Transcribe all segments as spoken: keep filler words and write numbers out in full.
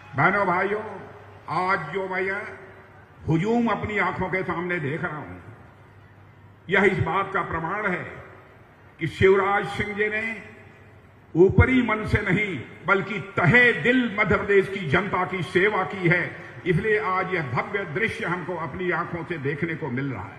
बहनों भाइयों, आज जो मैं यह हुजूम अपनी आंखों के सामने देख रहा हूं, यह इस बात का प्रमाण है कि शिवराज सिंह जी ने ऊपरी मन से नहीं बल्कि तहे दिल मध्य प्रदेश की जनता की सेवा की है। इसलिए आज यह भव्य दृश्य हमको अपनी आंखों से देखने को मिल रहा है।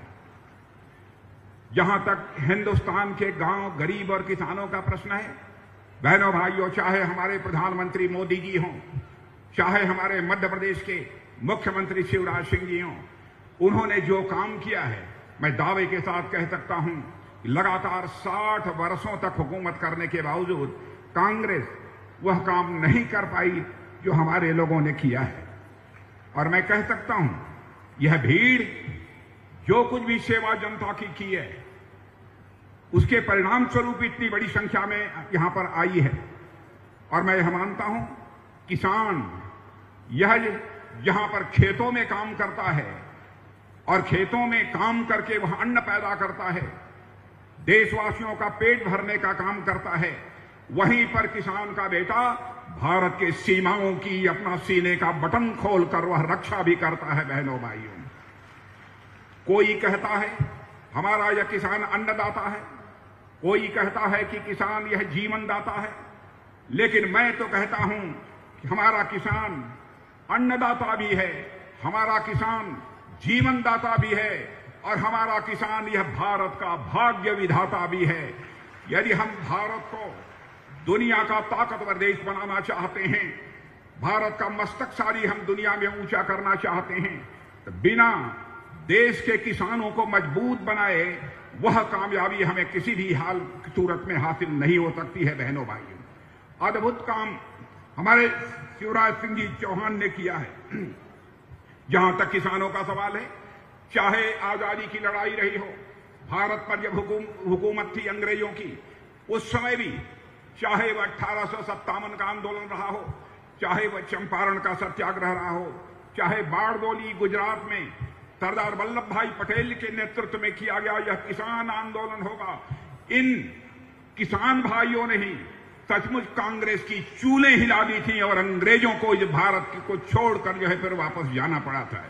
जहां तक हिंदुस्तान के गांव, गरीब और किसानों का प्रश्न है, बहनों भाइयों, चाहे हमारे प्रधानमंत्री मोदी जी हों, चाहे हमारे मध्य प्रदेश के मुख्यमंत्री शिवराज सिंह जी हों, उन्होंने जो काम किया है, मैं दावे के साथ कह सकता हूं, लगातार साठ वर्षों तक हुकूमत करने के बावजूद कांग्रेस वह काम नहीं कर पाई जो हमारे लोगों ने किया है। और मैं कह सकता हूं, यह भीड़ जो कुछ भी सेवा जनता की की है, उसके परिणाम स्वरूप इतनी बड़ी संख्या में यहां पर आई है। और मैं यह मानता हूं, किसान यह जहां पर खेतों में काम करता है और खेतों में काम करके वह अन्न पैदा करता है, देशवासियों का पेट भरने का काम करता है, वहीं पर किसान का बेटा भारत के सीमाओं की अपना सीने का बटन खोलकर वह रक्षा भी करता है। बहनों भाइयों, कोई कहता है हमारा यह किसान अन्नदाता है, कोई कहता है कि किसान यह जीवन दाता है, लेकिन मैं तो कहता हूं कि हमारा किसान अन्नदाता भी है, हमारा किसान जीवन दाता भी है और हमारा किसान यह भारत का भाग्य विधाता भी है। यदि हम भारत को दुनिया का ताकतवर देश बनाना चाहते हैं, भारत का मस्तकशाली हम दुनिया में ऊंचा करना चाहते हैं, तो बिना देश के किसानों को मजबूत बनाए वह कामयाबी हमें किसी भी हाल सूरत में हासिल नहीं हो सकती है। बहनों भाइयों, अद्भुत काम हमारे शिवराज सिंह जी चौहान ने किया है। जहां तक किसानों का सवाल है, चाहे आजादी की लड़ाई रही हो, भारत पर जब हुकूम, हुकूमत थी अंग्रेजों की, उस समय भी चाहे वह अठारह सौ सत्तावन का आंदोलन रहा हो, चाहे वह चंपारण का सत्याग्रह रहा हो, चाहे बारडोली गुजरात में सरदार वल्लभ भाई पटेल के नेतृत्व में किया गया यह किसान आंदोलन होगा, इन किसान भाइयों ने ही सचमुच कांग्रेस की चूलें हिला दी थी और अंग्रेजों को इस भारत को छोड़कर जो है फिर वापस जाना पड़ा था।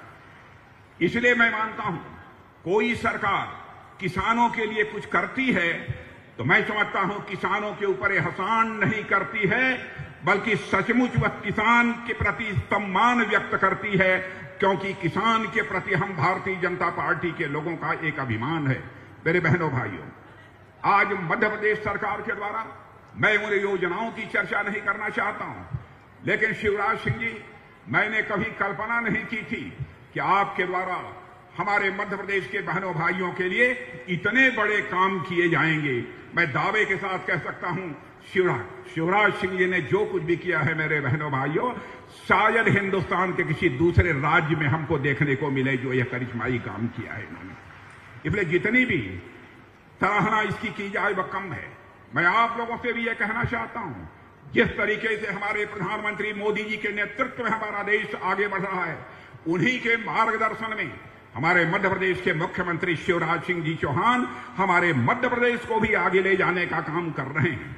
इसलिए मैं मानता हूं, कोई सरकार किसानों के लिए कुछ करती है तो मैं समझता हूं किसानों के ऊपर एहसान नहीं करती है, बल्कि सचमुच वह किसान के प्रति सम्मान व्यक्त करती है, क्योंकि किसान के प्रति हम भारतीय जनता पार्टी के लोगों का एक अभिमान है। मेरे बहनों भाइयों, आज मध्य प्रदेश सरकार के द्वारा मैं उन योजनाओं की चर्चा नहीं करना चाहता हूं, लेकिन शिवराज सिंह जी, मैंने कभी कल्पना नहीं की थी कि आपके द्वारा हमारे मध्य प्रदेश के बहनों भाइयों के लिए इतने बड़े काम किए जाएंगे। मैं दावे के साथ कह सकता हूं, शिवराज शिवराज सिंह जी ने जो कुछ भी किया है मेरे बहनों भाइयों, शायद हिंदुस्तान के किसी दूसरे राज्य में हमको देखने को मिले जो यह करिश्माई काम किया है इन्होंने। इसलिए जितनी भी सराहना इसकी की जाए वह कम है। मैं आप लोगों से भी यह कहना चाहता हूं, जिस तरीके से हमारे प्रधानमंत्री मोदी जी के नेतृत्व में हमारा देश आगे बढ़ रहा है, उन्हीं के मार्गदर्शन में हमारे मध्य प्रदेश के मुख्यमंत्री शिवराज सिंह जी चौहान हमारे मध्य प्रदेश को भी आगे ले जाने का काम कर रहे हैं।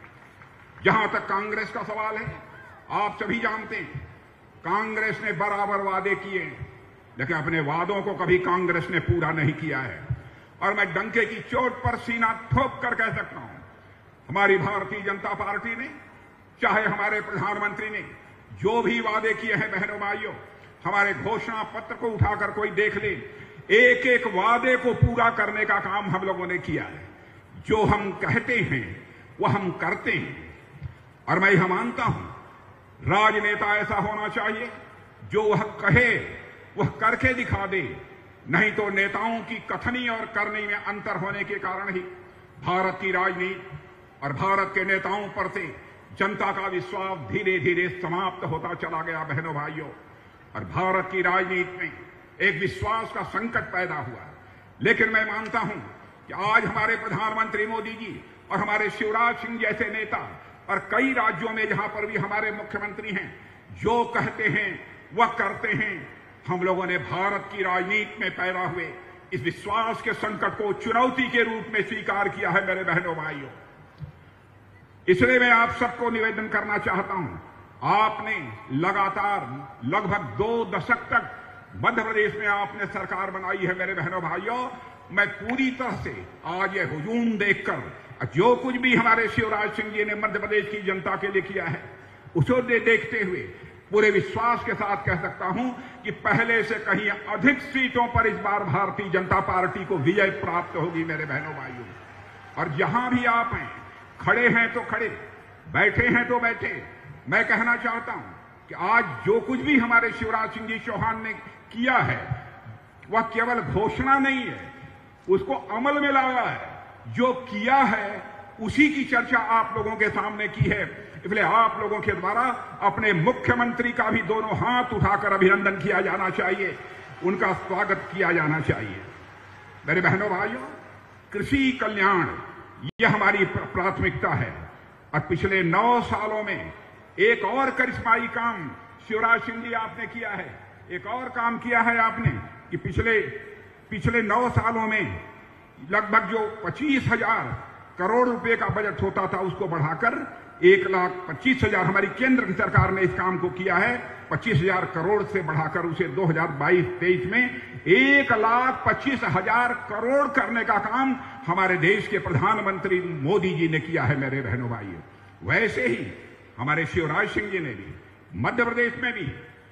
जहां तक कांग्रेस का सवाल है, आप सभी जानते हैं कांग्रेस ने बराबर वादे किए, लेकिन अपने वादों को कभी कांग्रेस ने पूरा नहीं किया है। और मैं डंके की चोट पर सीना ठोक कर कह सकता हूं, हमारी भारतीय जनता पार्टी ने, चाहे हमारे प्रधानमंत्री ने जो भी वादे किए हैं, बहनों भाइयों, हमारे घोषणा पत्र को उठाकर कोई देख ले, एक एक वादे को पूरा करने का काम हम लोगों ने किया है। जो हम कहते हैं वह हम करते हैं। और मैं यह मानता हूं, राजनेता ऐसा होना चाहिए जो वह कहे वह करके दिखा दे, नहीं तो नेताओं की कथनी और करनी में अंतर होने के कारण ही भारत की राजनीति और भारत के नेताओं पर से जनता का विश्वास धीरे धीरे समाप्त होता चला गया। बहनों भाइयों, और भारत की राजनीति में एक विश्वास का संकट पैदा हुआ। लेकिन मैं मानता हूं कि आज हमारे प्रधानमंत्री मोदी जी और हमारे शिवराज सिंह जैसे नेता और कई राज्यों में जहां पर भी हमारे मुख्यमंत्री हैं, जो कहते हैं वह करते हैं। हम लोगों ने भारत की राजनीति में पैदा हुए इस विश्वास के संकट को चुनौती के रूप में स्वीकार किया है। मेरे बहनों भाइयों, इसलिए मैं आप सबको निवेदन करना चाहता हूं, आपने लगातार लगभग दो दशक तक मध्य प्रदेश में आपने सरकार बनाई है मेरे बहनों भाइयों। मैं पूरी तरह से आज ये हुजूम देखकर जो कुछ भी हमारे शिवराज सिंह जी ने मध्य प्रदेश की जनता के लिए किया है उसे देखते हुए पूरे विश्वास के साथ कह सकता हूं कि पहले से कहीं अधिक सीटों पर इस बार भारतीय जनता पार्टी को विजय प्राप्त होगी मेरे बहनों भाइयों। और जहां भी आप हैं, खड़े हैं तो खड़े, बैठे हैं तो बैठे, मैं कहना चाहता हूं कि आज जो कुछ भी हमारे शिवराज सिंह जी चौहान ने किया है वह केवल घोषणा नहीं है, उसको अमल में लाया है। जो किया है उसी की चर्चा आप लोगों के सामने की है, इसलिए आप लोगों के द्वारा अपने मुख्यमंत्री का भी दोनों हाथ उठाकर अभिनंदन किया जाना चाहिए, उनका स्वागत किया जाना चाहिए। मेरे बहनों भाइयों, कृषि कल्याण यह हमारी प्राथमिकता है और पिछले नौ सालों में एक और करिश्माई काम शिवराज सिंह जी आपने किया है। एक और काम किया है आपने कि पिछले पिछले नौ सालों में लगभग जो पच्चीस हजार करोड़ रुपए का बजट होता था उसको बढ़ाकर एक लाख पच्चीस हजार हमारी केंद्र की सरकार ने इस काम को किया है। पच्चीस हजार करोड़ से बढ़ाकर उसे दो हजार बाईस तेईस में एक लाख पच्चीस हजार करोड़ करने का काम हमारे देश के प्रधानमंत्री मोदी जी ने किया है मेरे बहनों भाइयों। वैसे ही हमारे शिवराज सिंह जी ने भी मध्य प्रदेश में भी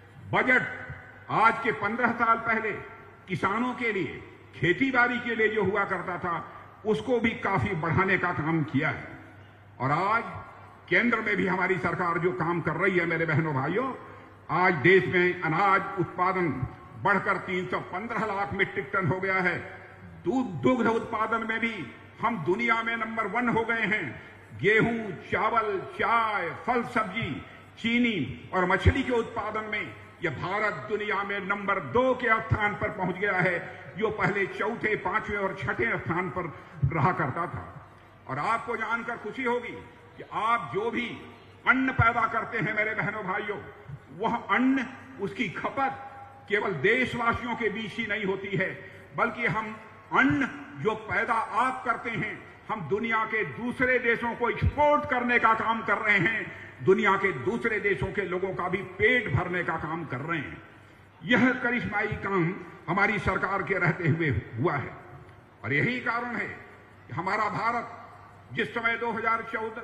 बजट आज के पंद्रह साल पहले किसानों के लिए, खेती बाड़ी के लिए जो हुआ करता था उसको भी काफी बढ़ाने का काम किया है। और आज केंद्र में भी हमारी सरकार जो काम कर रही है मेरे बहनों भाइयों, आज देश में अनाज उत्पादन बढ़कर तीन सौ पंद्रह लाख मीट्रिक टन हो गया है। दूध दुग्ध उत्पादन में भी हम दुनिया में नंबर वन हो गए हैं। गेहूं, चावल, चाय, फल सब्जी, चीनी और मछली के उत्पादन में यह भारत दुनिया में नंबर दो के स्थान पर पहुंच गया है, जो पहले चौथे, पांचवें और छठे स्थान पर रहा करता था। और आपको जानकर खुशी होगी कि आप जो भी अन्न पैदा करते हैं मेरे बहनों भाइयों, वह अन्न, उसकी खपत केवल देशवासियों के बीच ही नहीं होती है, बल्कि हम अन्न जो पैदा आप करते हैं हम दुनिया के दूसरे देशों को एक्सपोर्ट करने का काम कर रहे हैं, दुनिया के दूसरे देशों के लोगों का भी पेट भरने का काम कर रहे हैं। यह करिश्माई काम हमारी सरकार के रहते हुए हुआ है। और यही कारण है कि हमारा भारत जिस समय दो हज़ार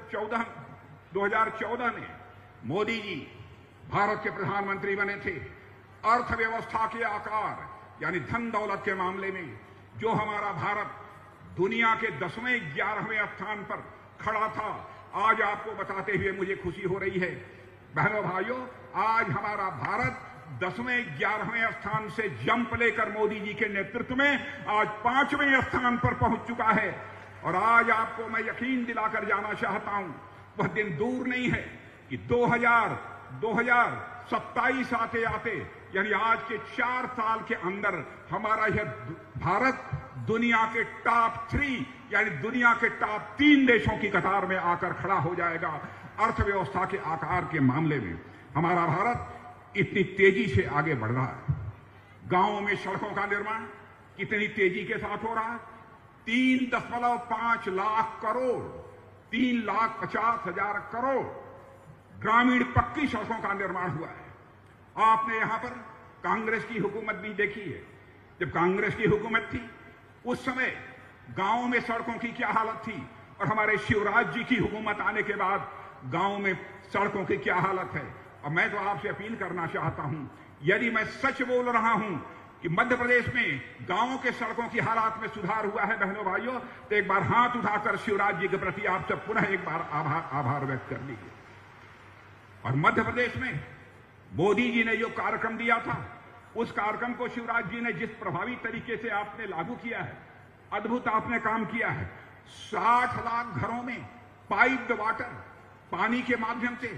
चौदह में मोदी जी भारत के प्रधानमंत्री बने थे, अर्थव्यवस्था के आकार यानी धन दौलत के मामले में जो हमारा भारत दुनिया के दसवें ग्यारहवें स्थान पर खड़ा था, आज आपको बताते हुए मुझे खुशी हो रही है बहनों भाइयों, आज हमारा भारत दसवें ग्यारहवें स्थान से जंप लेकर मोदी जी के नेतृत्व में आज पांचवें स्थान पर पहुंच चुका है। और आज आपको मैं यकीन दिलाकर जाना चाहता हूं, वह दिन दूर नहीं है कि दो हजार सत्ताईस आते आते यानी आज के चार साल के अंदर हमारा यह भारत दुनिया के टॉप थ्री यानी दुनिया के टॉप तीन देशों की कतार में आकर खड़ा हो जाएगा। अर्थव्यवस्था के आकार के मामले में हमारा भारत इतनी तेजी से आगे बढ़ रहा है। गांवों में सड़कों का निर्माण कितनी तेजी के साथ हो रहा है, तीन दशमलव पांच लाख करोड़ तीन लाख पचास हजार करोड़ ग्रामीण पक्की सड़कों का निर्माण हुआ है। आपने यहां पर कांग्रेस की हुकूमत भी देखी है। जब कांग्रेस की हुकूमत थी उस समय गांवों में सड़कों की क्या हालत थी, और हमारे शिवराज जी की हुकूमत आने के बाद गांवों में सड़कों की क्या हालत है। और मैं तो आपसे अपील करना चाहता हूं, यदि मैं सच बोल रहा हूं कि मध्य प्रदेश में गांवों के सड़कों की हालात में सुधार हुआ है बहनों भाइयों, तो एक बार हाथ उठाकर शिवराज जी के प्रति आप सब पुनः एक बार आभार आभार व्यक्त कर लीजिए। और मध्य प्रदेश में मोदी जी ने जो कार्यक्रम दिया था, उस कार्यक्रम को शिवराज जी ने जिस प्रभावी तरीके से आपने लागू किया है, अद्भुत आपने काम किया है। साठ लाख घरों में पाइप्ड वाटर, पानी के माध्यम से,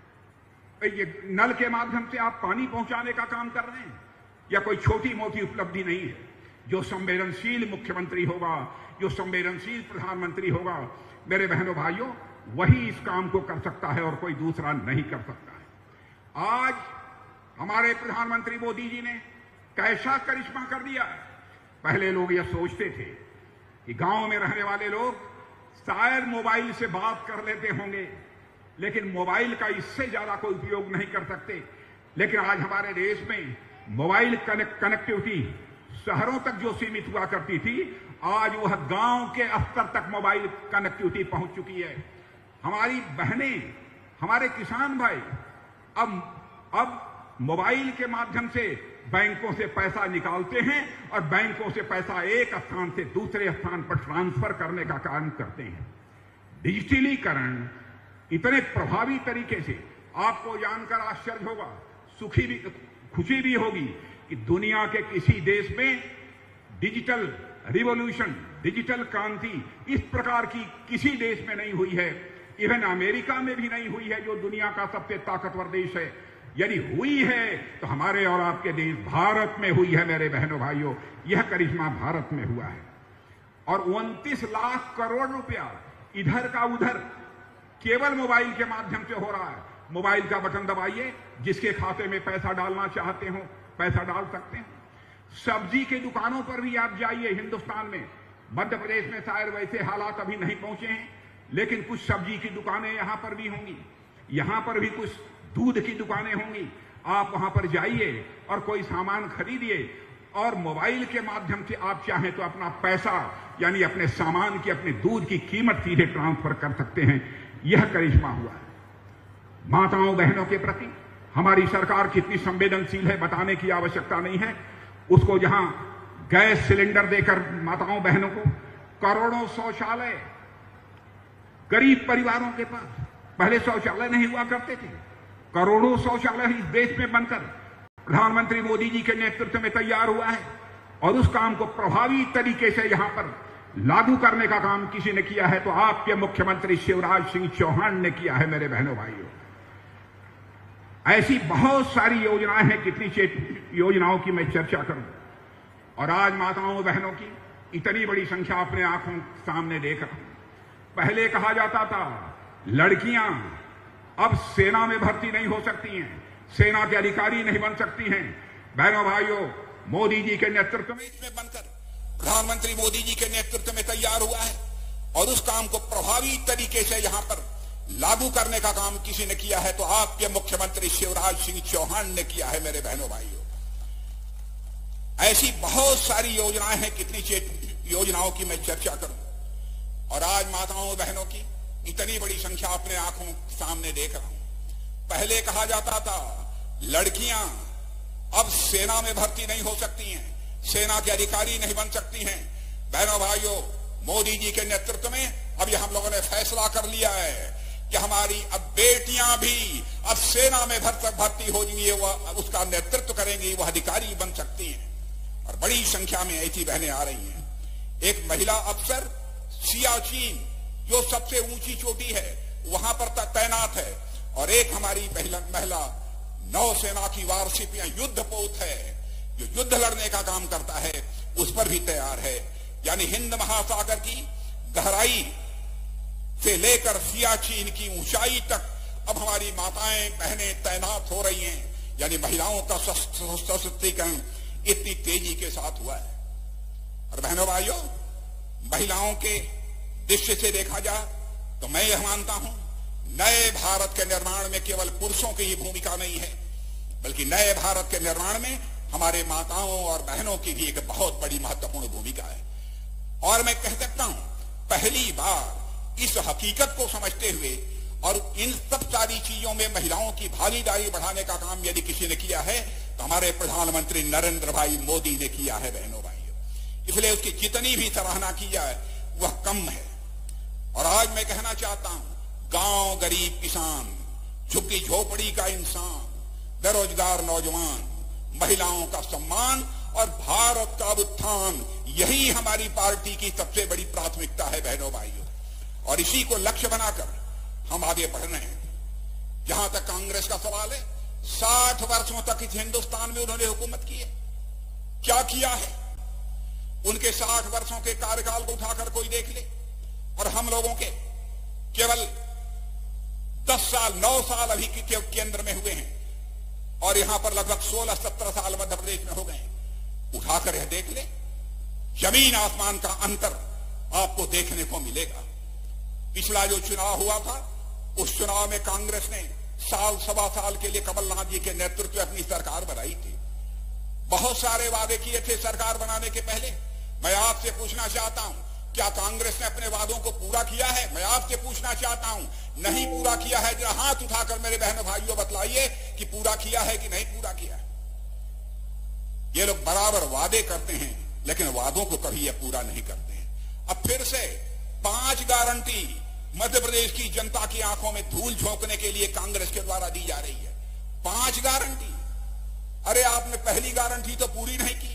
ये नल के माध्यम से आप पानी पहुंचाने का काम कर रहे हैं। यह कोई छोटी मोटी उपलब्धि नहीं है। जो संवेदनशील मुख्यमंत्री होगा, जो संवेदनशील प्रधानमंत्री होगा मेरे बहनों भाइयों, वही इस काम को कर सकता है और कोई दूसरा नहीं कर सकता है। आज हमारे प्रधानमंत्री मोदी जी ने कैसा करिश्मा कर दिया है। पहले लोग यह सोचते थे कि गांव में रहने वाले लोग शायद मोबाइल से बात कर लेते होंगे, लेकिन मोबाइल का इससे ज्यादा कोई उपयोग नहीं कर सकते। लेकिन आज हमारे देश में मोबाइल कनेक्ट कनेक्टिविटी शहरों तक जो सीमित हुआ करती थी, आज वह गांव के स्तर तक मोबाइल कनेक्टिविटी पहुंच चुकी है। हमारी बहनें, हमारे किसान भाई अब अब मोबाइल के माध्यम से बैंकों से पैसा निकालते हैं और बैंकों से पैसा एक स्थान से दूसरे स्थान पर ट्रांसफर करने का काम करते हैं। डिजिटलीकरण इतने प्रभावी तरीके से, आपको जानकर आश्चर्य होगा, सुखी भी खुशी भी होगी कि दुनिया के किसी देश में डिजिटल रिवॉल्यूशन, डिजिटल क्रांति इस प्रकार की किसी देश में नहीं हुई है। इवन अमेरिका में भी नहीं हुई है, जो दुनिया का सबसे ताकतवर देश है। यदि हुई है तो हमारे और आपके देश भारत में हुई है। मेरे बहनों भाइयों, यह करिश्मा भारत में हुआ है। और उनतीस लाख करोड़ रुपया इधर का उधर केवल मोबाइल के माध्यम से हो रहा है। मोबाइल का बटन दबाइए, जिसके खाते में पैसा डालना चाहते हो पैसा डाल सकते हैं। सब्जी की दुकानों पर भी आप जाइए हिंदुस्तान में, मध्य प्रदेश में शायद वैसे हालात अभी नहीं पहुंचे हैं, लेकिन कुछ सब्जी की दुकानें यहां पर भी होंगी, यहां पर भी कुछ दूध की दुकानें होंगी। आप वहां पर जाइए और कोई सामान खरीदिए और मोबाइल के माध्यम से आप चाहें तो अपना पैसा, यानी अपने सामान की, अपने दूध की कीमत सीधे ट्रांसफर कर सकते हैं। यह करिश्मा हुआ है। माताओं बहनों के प्रति हमारी सरकार कितनी संवेदनशील है बताने की आवश्यकता नहीं है। उसको जहां गैस सिलेंडर देकर माताओं बहनों को करोड़ों शौचालय गरीब परिवारों के पास, पहले शौचालय नहीं हुआ करते थे, करोड़ों शौचालय इस देश में बनकर प्रधानमंत्री मोदी जी के नेतृत्व में तैयार हुआ है। और उस काम को प्रभावी तरीके से यहां पर लागू करने का काम किसी ने किया है तो आपके मुख्यमंत्री शिवराज सिंह चौहान ने किया है। मेरे बहनों भाइयों, ऐसी बहुत सारी योजनाएं हैं, कितनी योजनाओं की मैं चर्चा करूं। और आज माताओं बहनों की इतनी बड़ी संख्या अपने आंखों सामने देख रहा हूं। पहले कहा जाता था लड़कियां अब सेना में भर्ती नहीं हो सकती हैं, सेना के अधिकारी नहीं बन सकती हैं। बहनों भाइयों, मोदी जी के नेतृत्व में इसमें बनकर प्रधानमंत्री मोदी जी के नेतृत्व में तैयार हुआ है और उस काम को प्रभावी तरीके से यहां पर लागू करने का काम किसी ने किया है तो आपके मुख्यमंत्री शिवराज सिंह चौहान ने किया है। मेरे बहनों भाइयों, ऐसी बहुत सारी योजनाएं हैं, कितनी योजनाओं की मैं चर्चा करूं। और आज माताओं बहनों की इतनी बड़ी संख्या अपने आंखों सामने देख रहा हूं। पहले कहा जाता था लड़कियां अब सेना में भर्ती नहीं हो सकती हैं, सेना के अधिकारी नहीं बन सकती हैं। बहनों भाइयों, मोदी जी के नेतृत्व में अब यह हम लोगों ने फैसला कर लिया है कि हमारी अब बेटियां भी अब सेना में भर्ती हो जाएंगी, वह उसका नेतृत्व करेंगी, वह अधिकारी बन सकती हैं। और बड़ी संख्या में ऐसी बहनें आ रही हैं। एक महिला अफसर सियाचिन, जो सबसे ऊंची चोटी है, वहां पर तैनात है। और एक हमारी महिला नौसेना की वारशिप या युद्धपोत है, जो युद्ध लड़ने का काम करता है, उस पर भी तैयार है। यानी हिंद महासागर की गहराई से लेकर सियाचिन की ऊंचाई तक अब हमारी माताएं बहनें तैनात हो रही हैं। यानी महिलाओं का सशक्तिकरण इतनी तेजी के साथ हुआ है। और बहनों भाइयों, महिलाओं के दृष्टि से देखा जाए तो मैं यह मानता हूं नए भारत के निर्माण में केवल पुरुषों की ही भूमिका नहीं है, बल्कि नए भारत के निर्माण में हमारे माताओं और बहनों की भी एक बहुत बड़ी महत्वपूर्ण भूमिका है। और मैं कह सकता हूं पहली बार इस हकीकत को समझते हुए और इन सब सारी चीजों में महिलाओं की भागीदारी बढ़ाने का काम यदि किसी ने किया है तो हमारे प्रधानमंत्री नरेंद्र भाई मोदी ने किया है। बहनों भाइयों, इसलिए उसकी जितनी भी सराहना की जाए वह कम है। और आज मैं कहना चाहता हूं, गांव गरीब किसान, झुग्गी झोपड़ी का इंसान, बेरोजगार नौजवान, महिलाओं का सम्मान और भारत का उत्थान, यही हमारी पार्टी की सबसे बड़ी प्राथमिकता है। बहनों भाइयों, और इसी को लक्ष्य बनाकर हम आगे बढ़ रहे हैं। जहां तक कांग्रेस का सवाल है, साठ वर्षों तक इस हिंदुस्तान में उन्होंने हुकूमत की है। क्या किया है? उनके साठ वर्षों के कार्यकाल को उठाकर कोई देख ले, और हम लोगों के केवल दस साल नौ साल अभी के केंद्र में हुए हैं, और यहां पर लगभग सोलह सत्रह साल मध्य प्रदेश में हो गए। उठाकर यह देख ले, जमीन आसमान का अंतर आपको देखने को मिलेगा। पिछला जो चुनाव हुआ था उस चुनाव में कांग्रेस ने साल सवा साल के लिए कमलनाथ जी के नेतृत्व में अपनी सरकार बनाई थी। बहुत सारे वादे किए थे सरकार बनाने के पहले। मैं आपसे पूछना चाहता हूं, क्या कांग्रेस ने अपने वादों को पूरा किया है? मैं आपसे पूछना चाहता हूं, नहीं पूरा किया है जरा हाथ उठाकर मेरे बहनों भाइयों बतलाइए कि पूरा किया है कि नहीं पूरा किया है। ये लोग बराबर वादे करते हैं लेकिन वादों को कभी ये पूरा नहीं करते हैं। अब फिर से पांच गारंटी मध्य प्रदेश की जनता की आंखों में धूल झोंकने के लिए कांग्रेस के द्वारा दी जा रही है। पांच गारंटी। अरे आपने पहली गारंटी तो पूरी नहीं की।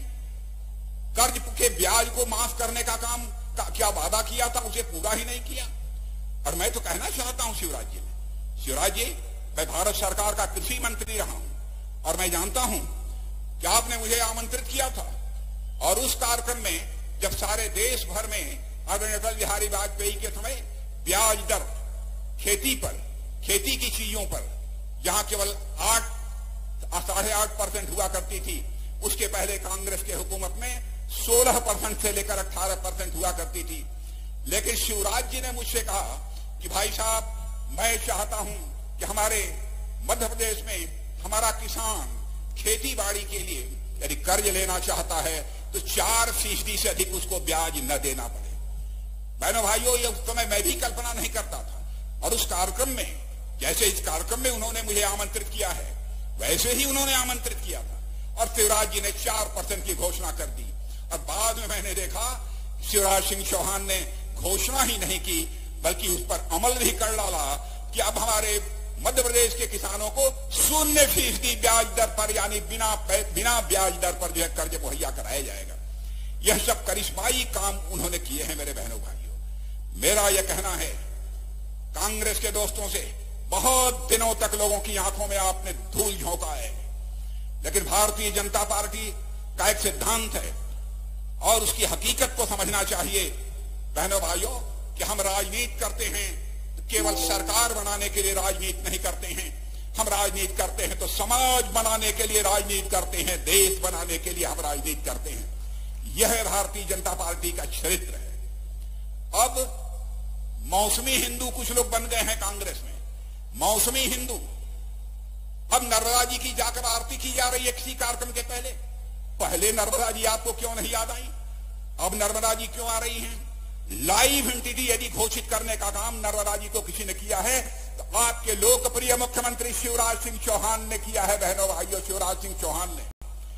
कर्ज के ब्याज को माफ करने का काम का क्या वादा किया था उसे पूरा ही नहीं किया। और मैं तो कहना चाहता हूं शिवराज जी ने, शिवराज जी मैं भारत सरकार का कृषि मंत्री रहा हूं और मैं जानता हूं कि आपने मुझे आमंत्रित किया था और उस कार्यक्रम में जब सारे देश भर में आदरणीय अटल बिहारी वाजपेयी के समय ब्याज दर खेती पर, खेती की चीजों पर जहां केवल आठ साढ़े आठ परसेंट हुआ करती थी, उसके पहले कांग्रेस के हुकूमत में सोलह परसेंट से लेकर अठारह परसेंट हुआ करती थी। लेकिन शिवराज जी ने मुझसे कहा कि भाई साहब मैं चाहता हूं कि हमारे मध्य प्रदेश में हमारा किसान खेती बाड़ी के लिए यदि कर्ज लेना चाहता है तो चार फीसदी से अधिक उसको ब्याज न देना पड़े। बहनों भाइयों, ये उस समय मैं भी कल्पना नहीं करता था। और उस कार्यक्रम में, जैसे इस कार्यक्रम में उन्होंने मुझे आमंत्रित किया है वैसे ही उन्होंने आमंत्रित किया था और शिवराज जी ने चार परसेंट की घोषणा कर दी। और बाद में मैंने देखा शिवराज सिंह चौहान ने घोषणा ही नहीं की बल्कि उस पर अमल भी कर डाला कि अब हमारे मध्य प्रदेश के किसानों को शून्य फीसदी ब्याज दर पर यानी बिना बिना ब्याज दर पर जो है कर्ज मुहैया कराया जाएगा। यह सब करिश्माई काम उन्होंने किए हैं मेरे बहनों भाइयों। मेरा यह कहना है कांग्रेस के दोस्तों से, बहुत दिनों तक लोगों की आंखों में आपने धूल झोंका है, लेकिन भारतीय जनता पार्टी का एक सिद्धांत है और उसकी हकीकत को समझना चाहिए बहनों भाइयों कि हम राजनीति करते हैं तो केवल सरकार बनाने के लिए राजनीति नहीं करते हैं। हम राजनीति करते हैं तो समाज बनाने के लिए राजनीति करते हैं, देश बनाने के लिए हम राजनीति करते हैं। यह भारतीय जनता पार्टी का चरित्र है। अब मौसमी हिंदू कुछ लोग बन गए हैं कांग्रेस में, मौसमी हिंदू। अब नर्मदा जी की जाकर आरती की जा रही है किसी कार्यक्रम के पहले। पहले नर्मदा जी आपको क्यों नहीं याद आई? अब नर्मदा जी क्यों आ रही हैं? लाइव एंटिटी यदि घोषित करने का काम नर्मदा जी को किसी ने किया है तो आपके लोकप्रिय मुख्यमंत्री शिवराज सिंह चौहान ने किया है। बहनों भाइयों, शिवराज सिंह चौहान ने।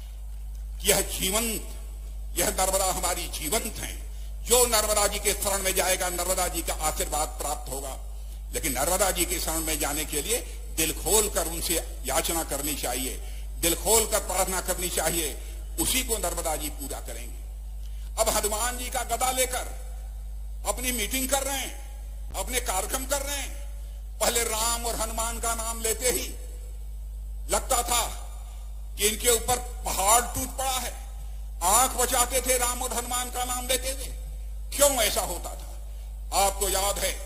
यह जीवंत, यह नर्मदा हमारी जीवंत है। जो नर्मदा जी के शरण में जाएगा नर्मदा जी का आशीर्वाद प्राप्त होगा। लेकिन नर्मदा जी के शरण में जाने के लिए दिल खोल कर उनसे याचना करनी चाहिए, दिल खोल कर प्रार्थना करनी चाहिए, उसी को नर्मदा जी पूरा करेंगे। अब हनुमान जी का गदा लेकर अपनी मीटिंग कर रहे हैं, अपने कार्यक्रम कर रहे हैं। पहले राम और हनुमान का नाम लेते ही लगता था कि इनके ऊपर पहाड़ टूट पड़ा है। आंख बचाते थे राम और हनुमान का नाम लेते थे। क्यों ऐसा होता था? आपको याद है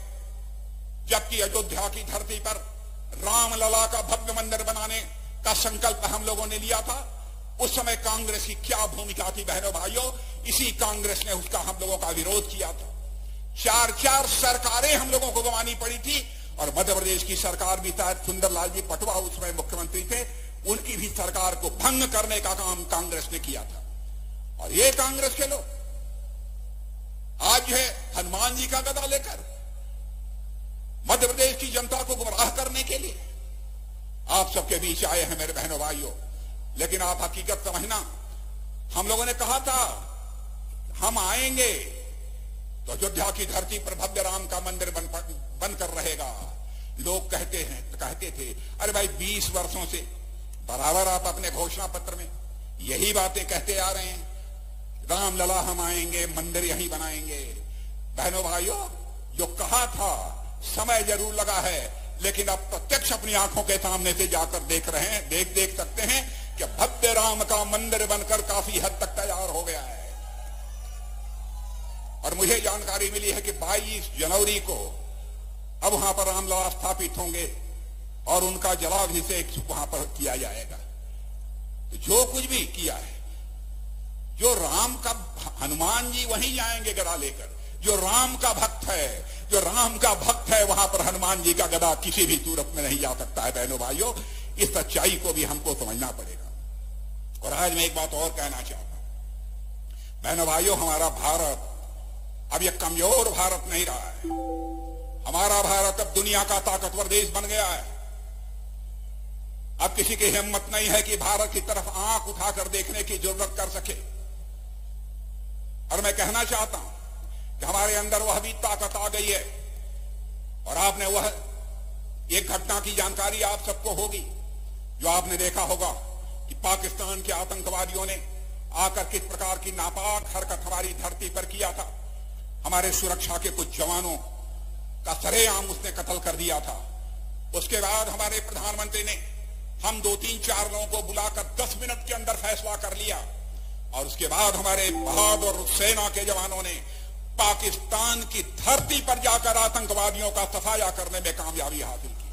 जबकि अयोध्या की धरती पर रामलला का भव्य मंदिर बनाने का संकल्प हम लोगों ने लिया था, उस समय कांग्रेस की क्या भूमिका थी बहनों भाइयों? इसी कांग्रेस ने उसका हम लोगों का विरोध किया था। चार चार सरकारें हम लोगों को गंवानी पड़ी थी और मध्य प्रदेश की सरकार भी था, सुंदरलाल जी पटवा उस समय मुख्यमंत्री थे, उनकी भी सरकार को भंग करने का काम कांग्रेस ने किया था। और ये कांग्रेस के लोग आज है हनुमान जी का गदा लेकर मध्य प्रदेश की जनता को गुमराह करने के लिए आप सबके बीच आए हैं मेरे बहनों भाइयों। लेकिन आप हकीकत समझना, हम लोगों ने कहा था हम आएंगे तो अयोध्या की धरती पर भव्य राम का मंदिर बन बनकर रहेगा। लोग कहते हैं कहते थे अरे भाई बीस वर्षों से बराबर आप अपने घोषणा पत्र में यही बातें कहते आ रहे हैं, रामलला हम आएंगे, मंदिर यही बनाएंगे। बहनों भाइयों, जो कहा था समय जरूर लगा है, लेकिन अब प्रत्यक्ष अपनी आंखों के सामने से जाकर देख रहे हैं, देख देख सकते हैं कि भव्य राम का मंदिर बनकर काफी हद तक तैयार हो गया है। और मुझे जानकारी मिली है कि बाईस जनवरी को अब वहां पर रामलला स्थापित होंगे और उनका जलाभिषेक वहां पर किया जाएगा। तो जो कुछ भी किया है, जो राम का, हनुमान जी वहीं जाएंगे गदा लेकर, जो राम का भक्त है, जो राम का भक्त है, वहां पर हनुमान जी का गदा किसी भी सूरत में नहीं जा सकता है। बहनों भाइयों, इस सच्चाई को भी हमको समझना पड़ेगा। और आज मैं एक बात और कहना चाहता हूं, बहनों भाइयों, हमारा भारत अब यह कमजोर भारत नहीं रहा है। हमारा भारत अब दुनिया का ताकतवर देश बन गया है। अब किसी की हिम्मत नहीं है कि भारत की तरफ आंख उठाकर देखने की जरूरत कर सके। और मैं कहना चाहता हूं कि हमारे अंदर वह भी ताकत आ गई है। और आपने वह एक घटना की जानकारी आप सबको होगी, जो आपने देखा होगा कि पाकिस्तान के आतंकवादियों ने आकर किस प्रकार की नापाक हरकत हमारी धरती पर किया था। हमारे सुरक्षा के कुछ जवानों का सरेआम उसने कत्ल कर दिया था। उसके बाद हमारे प्रधानमंत्री ने हम दो तीन चार लोगों को बुलाकर दस मिनट के अंदर फैसला कर लिया। और उसके बाद हमारे बहादुर सेना के जवानों ने पाकिस्तान की धरती पर जाकर आतंकवादियों का सफाया करने में कामयाबी हासिल की।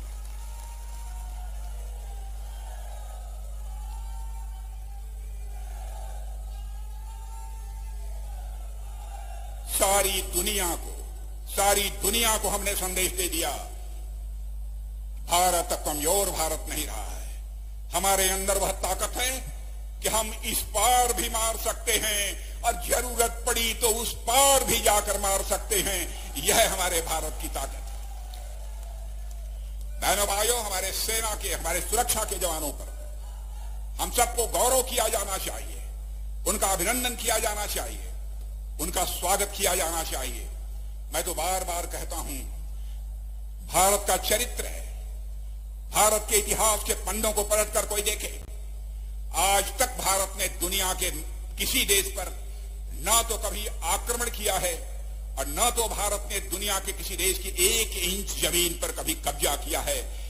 सारी दुनिया को सारी दुनिया को हमने संदेश दे दिया, भारत कमजोर भारत नहीं रहा है। हमारे अंदर वह ताकत है कि हम इस पार भी मार सकते हैं और जरूरत पड़ी तो उस पार भी जाकर मार सकते हैं। यह हमारे भारत की ताकत है। बहनों भाइयों, हमारे सेना के, हमारे सुरक्षा के जवानों पर हम सबको गौरव किया जाना चाहिए, उनका अभिनंदन किया जाना चाहिए, उनका स्वागत किया जाना चाहिए। मैं तो बार बार कहता हूं, भारत का चरित्र है, भारत के इतिहास के पन्नों को पलटकर कोई देखे, आज तक भारत ने दुनिया के किसी देश पर ना तो कभी आक्रमण किया है और न तो भारत ने दुनिया के किसी देश की एक इंच जमीन पर कभी कब्जा किया है।